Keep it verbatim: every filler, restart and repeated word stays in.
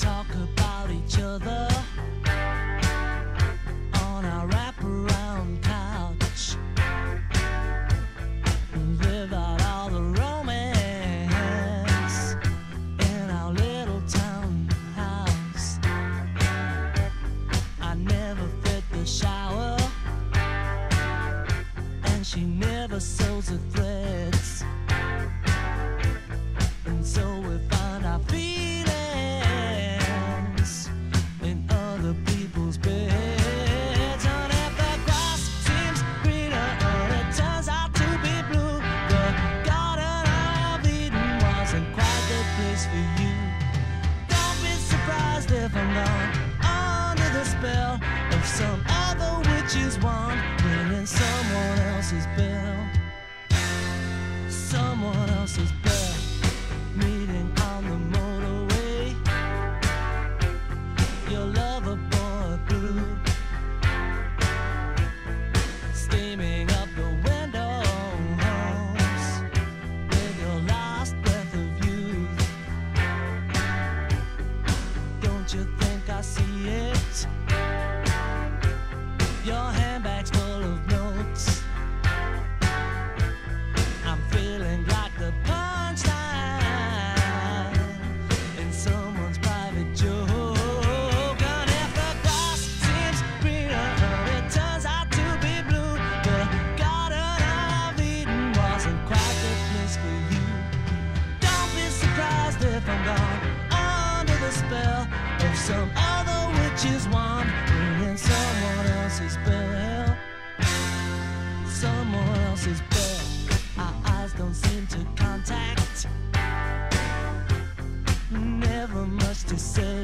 talk about each other on our wraparound couch. Live out all the romance in our little town house. I never fit the shower, and she never sews the threads. And so we find our feelings in other people's beds. And if the grass seems greener and it turns out to be blue, the Garden of Eden wasn't quite the place for you. Don't be surprised if I'm gone under the spell of some other witch's wand, ringing someone else's bell. Someone else's bell. Meeting on the motorway, your lover boy blue, steaming up the windows with your last breath of youth. Don't you think I see it? Your handbag's full of notes. I'm feeling like the punchline in someone's private joke. And if the grass seems greener and it turns out to be blue, the Garden of Eden wasn't quite the place for you. Don't be surprised if I'm gone under the spell of some other witch's wand, ringing someone else's bell. Someone else's bell. Our eyes don't seem to contact. Never much to say.